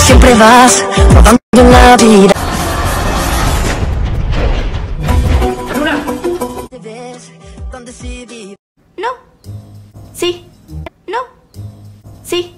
siempre vas rodando en la vida. Te ves tan decidida. No. Sí. No. Sí.